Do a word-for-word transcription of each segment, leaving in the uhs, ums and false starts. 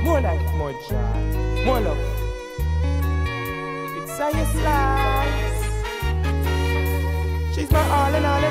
More like more joy, more love. It's how you slice. She's my all and all and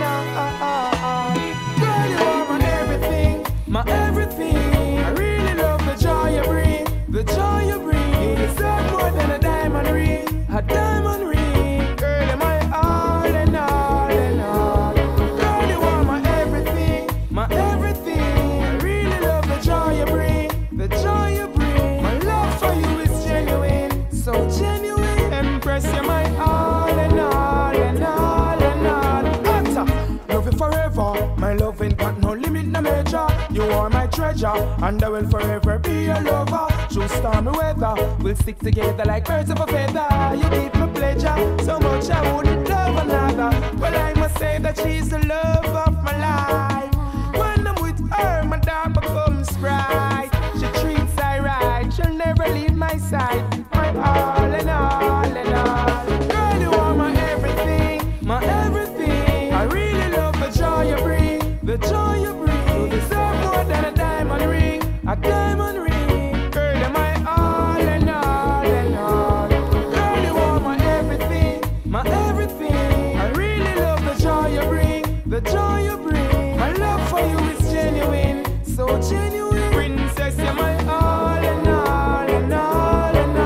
all. Girl, you are my everything, my everything. I really love the joy you bring, the joy you bring. You deserve more than a diamond ring, a diamond ring. Girl, you're my all and all and all. Girl, you are my everything, my everything. I really love the joy you bring, the joy you bring. My love for you is genuine, so genuine. Empress, you're my all and all and all and all. Utter, love you forever. My love ain't got no limit, no measure. You are my treasure, and I will forever be your lover. Through stormy weather, we'll stick together like birds of a feather. You give me pleasure, so much I wouldn't love another. Well, I must say that she's the love of my life. When I'm with her, my dark becomes bright. She treats I right, she'll never leave my side. My all and all and all. Girl, you are my everything, my everything. I really love the joy you bring, the joy you bring. You deserve more than a diamond ring, a diamond ring. Girl, you're my all and all and all. Girl, you are my everything, my everything. I really love the joy you bring, the joy you bring. My love for you is genuine, so genuine. Princess, you're my all and all and all and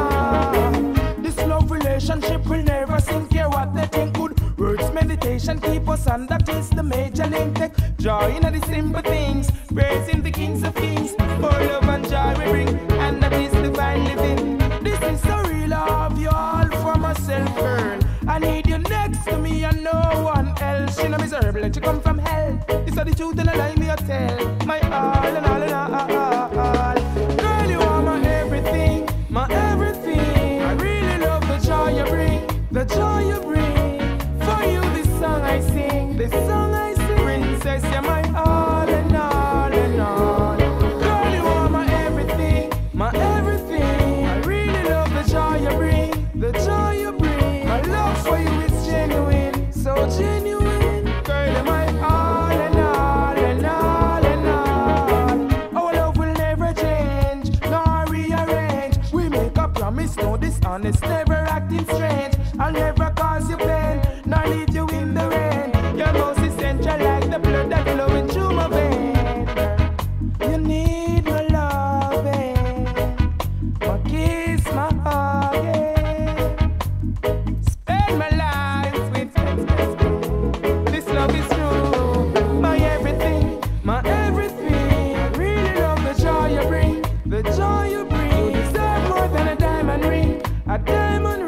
all. This love relationship will never sink, care what they think. Good words, meditation keep us on, that is the major link. Take joy in the simple things, praising the kings of kings. For love and joy we bring, and that is divine living. This is so real, I have you all for myself, girl. I need you next to me and no one else. You know miserable, let you come from hell. This is the truth and I lie me a tell. My all and all and all, all. Girl, you are my everything, my everything. I really love the joy you bring, the joy you bring. For you this song I sing, this song I sing. Princess, you're my all and all and all. Girl, you are my everything, my everything. I really love the joy you bring, the joy you bring. My love for you is genuine, so genuine. Girl, you're my all and all and all and all. Our love will never change, nor rearrange. We make a promise, no dishonest, never acting strange. I'll never cause you pain, nor leave you in the rain. You're most essential like the blood that flowing through my vein. You need my loving, my kiss, my hugging. Spend my life with you. This love is true. My everything, my everything. I really love the joy you bring, the joy you bring. You deserve more than a diamond ring, a diamond